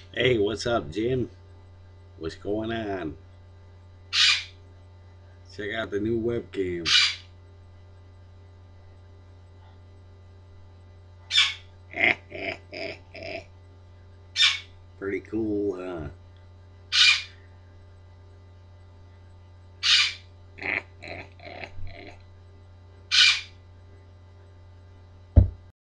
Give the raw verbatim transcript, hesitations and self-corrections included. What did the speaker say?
Hey, what's up, Jim? What's going on? Check out the new webcam. Pretty cool, huh?